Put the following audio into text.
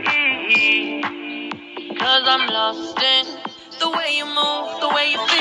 Cause I'm lost in the way you move, the way you